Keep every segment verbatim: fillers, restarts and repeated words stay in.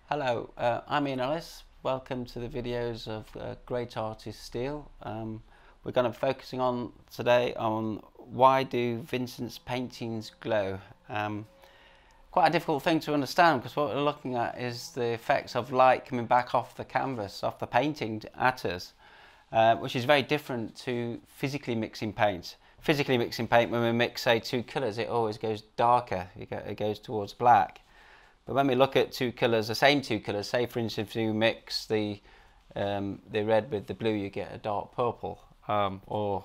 Hello, uh, I'm Ian Ellis. Welcome to the videos of uh, Great Artist Steele. Um, we're going to be focusing on today on why do Vincent's paintings glow. Um, quite a difficult thing to understand because what we're looking at is the effects of light coming back off the canvas, off the painting at us, uh, which is very different to physically mixing paint. Physically mixing paint, when we mix say two colours, it always goes darker, it goes towards black. But when we look at two colours, the same two colours, say for instance if you mix the um, the red with the blue, you get a dark purple, um, or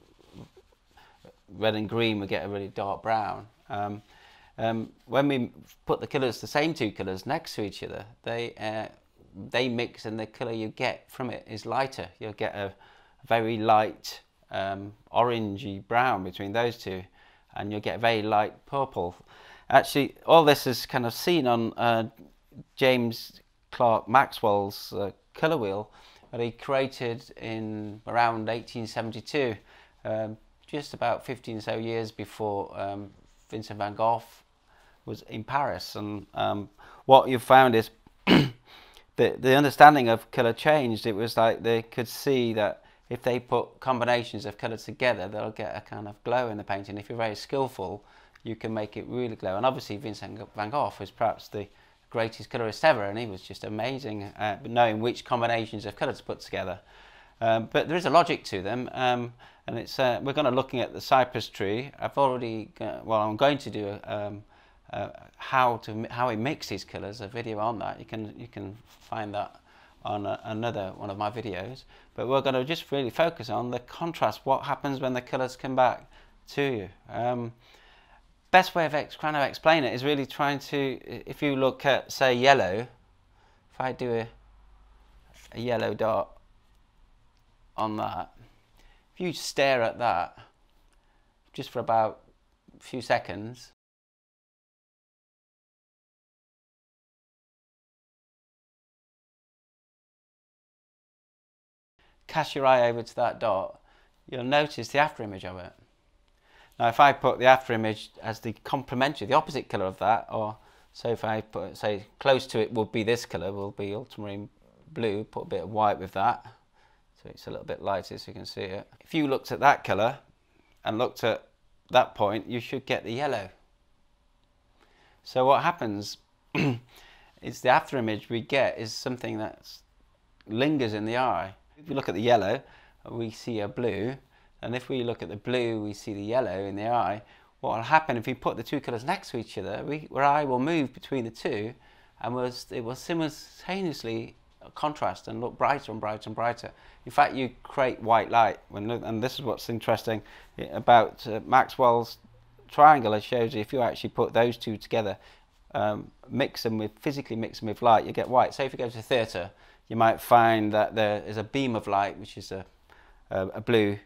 red and green we get a really dark brown. Um, um, when we put the colours, the same two colours next to each other, they uh, they mix and the colour you get from it is lighter. You'll get a very light um, orangey brown between those two, and you'll get a very light purple. Actually, all this is kind of seen on uh, James Clerk Maxwell's uh, colour wheel that he created in around eighteen seventy-two, um, just about fifteen or so years before um, Vincent van Gogh was in Paris. And um, what you found is the, the understanding of colour changed. It was like they could see that if they put combinations of colours together, they'll get a kind of glow in the painting. If you're very skillful, you can make it really glow. And obviously Vincent van Gogh was perhaps the greatest colourist ever, and he was just amazing at knowing which combinations of colour to put together. Um, but there is a logic to them, um, and it's uh, we're going to looking at the cypress tree. I've already uh, well, I'm going to do um, uh, how to how he mixes colours, a video on that. You can you can find that on a, another one of my videos. But we're going to just really focus on the contrast. What happens when the colours come back to you? Um, Best way of ex trying to explain it is really trying to, if you look at say yellow, if I do a, a yellow dot on that, if you stare at that just for about a few seconds, cast your eye over to that dot, you'll notice the after image of it. Now if I put the after image as the complementary, the opposite colour of that, or so if I put, say, close to it would be this colour, will be ultramarine blue, put a bit of white with that, so it's a little bit lighter so you can see it. If you looked at that colour and looked at that point, you should get the yellow. So what happens is the after image we get is something that lingers in the eye. If you look at the yellow, we see a blue. And if we look at the blue, we see the yellow in the eye. What will happen if we put the two colours next to each other, we, our eye will move between the two, and we'll, it will simultaneously contrast and look brighter and brighter and brighter. In fact, you create white light. When, and this is what's interesting about uh, Maxwell's triangle. It shows you if you actually put those two together, um, mix them with, physically mix them with light, you get white. So if you go to the theatre, you might find that there is a beam of light, which is a, a, a blue,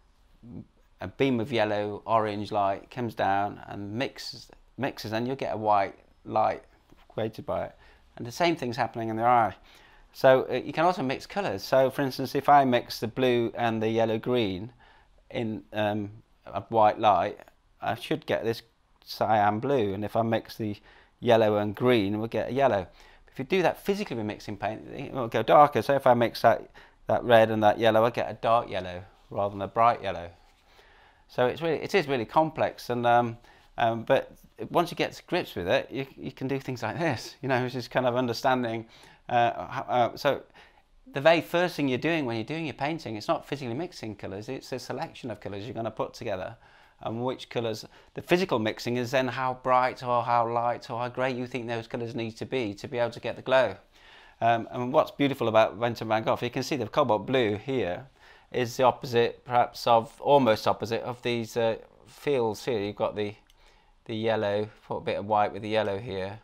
a beam of yellow, orange light comes down and mixes, mixes and you'll get a white light created by it. And the same thing's happening in the eye. So uh, you can also mix colours. So for instance, if I mix the blue and the yellow green in um, a white light, I should get this cyan blue. And if I mix the yellow and green, we'll get a yellow. If you do that physically with mixing paint, it will go darker. So if I mix that, that red and that yellow, I get a dark yellow rather than a bright yellow. So it's really, it is really complex, and um, um, but once you get to grips with it, you, you can do things like this, you know, which is kind of understanding. Uh, how, uh, so the very first thing you're doing when you're doing your painting, it's not physically mixing colours, it's a selection of colours you're going to put together, and which colours, the physical mixing is then how bright or how light or how grey you think those colours need to be to be able to get the glow. Um, and what's beautiful about Vincent van Gogh, you can see the cobalt blue here, is the opposite, perhaps of, almost opposite of these uh, fields here. You've got the, the yellow, put a bit of white with the yellow here.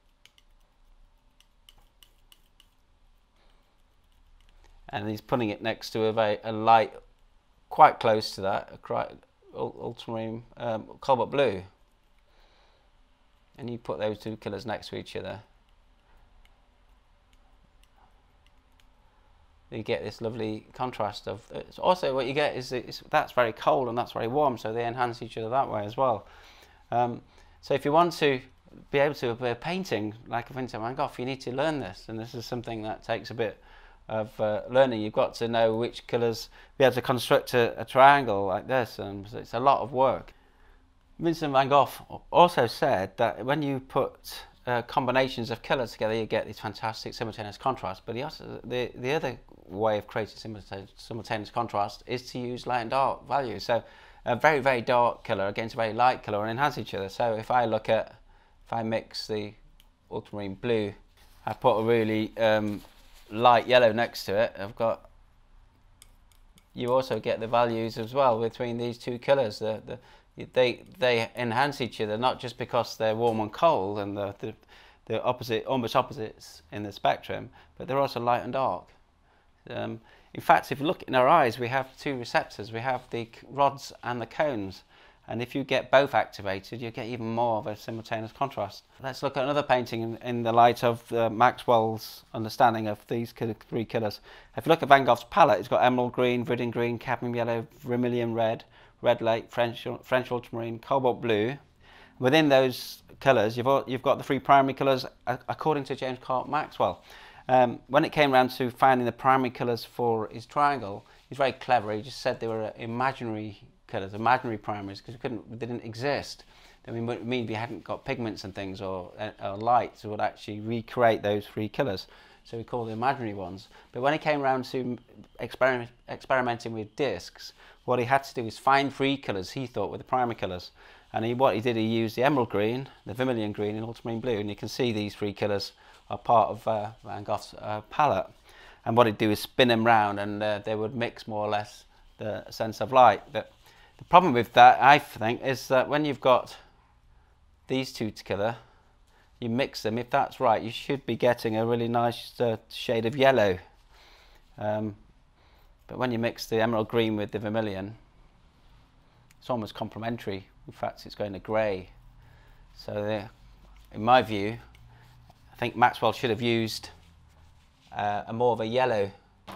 And he's putting it next to a, very, a light quite close to that, a quite ultramarine um, cobalt blue. And you put those two colours next to each other. You get this lovely contrast of. It's also what you get is it's, that's very cold and that's very warm, so they enhance each other that way as well. Um, so if you want to be able to be a painting like a Vincent van Gogh, you need to learn this, and this is something that takes a bit of uh, learning. You've got to know which colours, be able to construct a, a triangle like this, and so it's a lot of work. Vincent van Gogh also said that when you put uh, combinations of colours together, you get these fantastic simultaneous contrast. But he also, the, the other way of creating simultaneous, simultaneous contrast is to use light and dark values. So a very, very dark colour against a very light colour and enhance each other. So if I look at, if I mix the ultramarine blue, I put a really um, light yellow next to it, I've got, you also get the values as well between these two colours. The, the, they they enhance each other, not just because they're warm and cold and the, the, the opposite, almost opposites in the spectrum, but they're also light and dark. Um, in fact, if you look in our eyes, we have two receptors. We have the rods and the cones. And if you get both activated, you get even more of a simultaneous contrast. Let's look at another painting in, in the light of uh, Maxwell's understanding of these three colours. If you look at Van Gogh's palette, it's got emerald green, viridian green, cadmium yellow, vermilion red, red lake, French, French ultramarine, cobalt blue. Within those colours, you've, all, you've got the three primary colours according to James Clerk Maxwell. Um, when it came around to finding the primary colours for his triangle, he's very clever. He just said they were imaginary colours, imaginary primaries, because couldn't, they didn't exist. I mean, it mean we hadn't got pigments and things or, or lights that would actually recreate those three colours. So we call them imaginary ones. But when he came around to experiment, experimenting with discs, what he had to do was find three colours he thought were the primary colours. And he, what he did, he used the emerald green, the vermilion green, and ultramarine blue. And you can see these three colours are part of uh, Van Gogh's uh, palette. And what he'd do is spin them round, and uh, they would mix more or less the sense of light. But the problem with that, I think, is that when you've got these two together, you mix them, if that's right, you should be getting a really nice uh, shade of yellow. Um, but when you mix the emerald green with the vermilion, it's almost complementary. In fact, it's going to grey. So the, in my view, I think Maxwell should have used uh, a more of a yellow,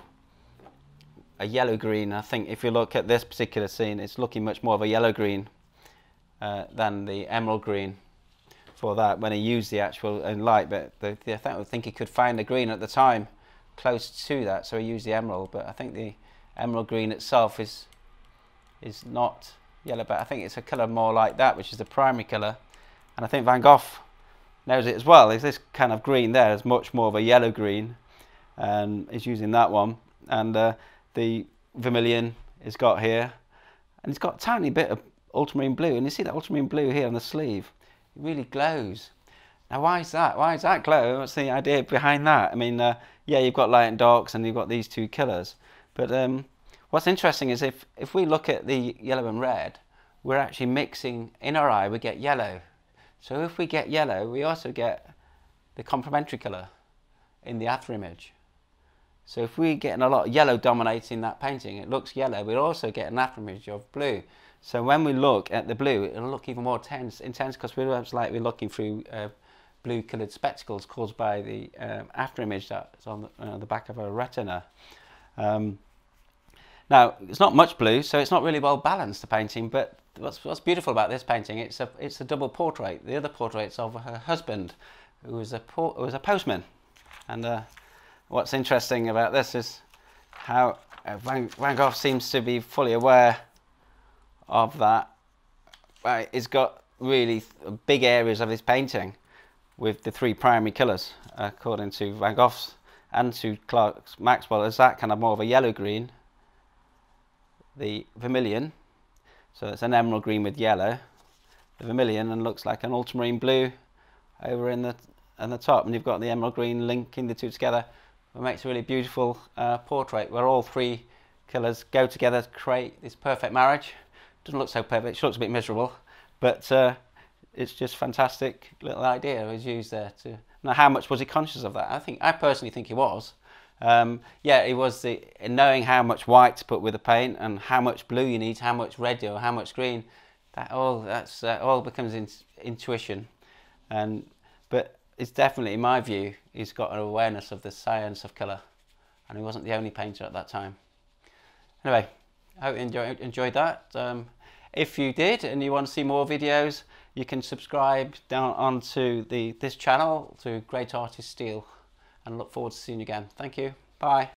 a yellow green. I think if you look at this particular scene, it's looking much more of a yellow green uh, than the emerald green for that when he used the actual in light. But the, the, I think he could find the green at the time close to that, so he used the emerald. But I think the emerald green itself is is not yellow, but I think it's a colour more like that, which is the primary colour. And I think Van Gogh knows it as well. Is this kind of green there is much more of a yellow green, and he's using that one. And uh, the vermilion is got here, and it's got a tiny bit of ultramarine blue, and you see that ultramarine blue here on the sleeve. It really glows. Now, why is that? Why is that glow? What's the idea behind that? I mean, uh, yeah, you've got light and darks, and you've got these two colours. But um, what's interesting is if if we look at the yellow and red, we're actually mixing in our eye. We get yellow. So if we get yellow, we also get the complementary colour in the after image. So if we're getting a lot of yellow dominating that painting, it looks yellow. We'll also get an after image of blue. So when we look at the blue, it'll look even more tense, intense because we're like we're looking through uh, blue-coloured spectacles caused by the um, after image that's on the, uh, the back of our retina. Um, now, it's not much blue, so it's not really well balanced, the painting. But what's, what's beautiful about this painting, it's a it's a double portrait. The other portrait's of her husband, who was a who was a postman. And uh, what's interesting about this is how uh, Van, Van Gogh seems to be fully aware of that. Uh, he's got really big areas of his painting with the three primary colours, according to Van Gogh's and to Clerk Maxwell, is that kind of more of a yellow green, the vermilion, so it's an emerald green with yellow, the vermilion, and looks like an ultramarine blue over in the in the top, and you've got the emerald green linking the two together. It makes a really beautiful uh, portrait where all three colours go together to create this perfect marriage. Doesn't look so perfect, she looks a bit miserable, but uh, it's just fantastic little idea was used there. To now, how much was he conscious of that? I think I personally think he was. Um, yeah, he was the in knowing how much white to put with the paint and how much blue you need, how much red or how much green. That all that's uh, all becomes in, intuition, and but it's definitely, in my view, he's got an awareness of the science of colour, and he wasn't the only painter at that time. Anyway, I hope you enjoy, enjoyed that. Um, If you did and you want to see more videos, you can subscribe down onto the this channel to Great Artist Steel, and look forward to seeing you again. Thank you. Bye.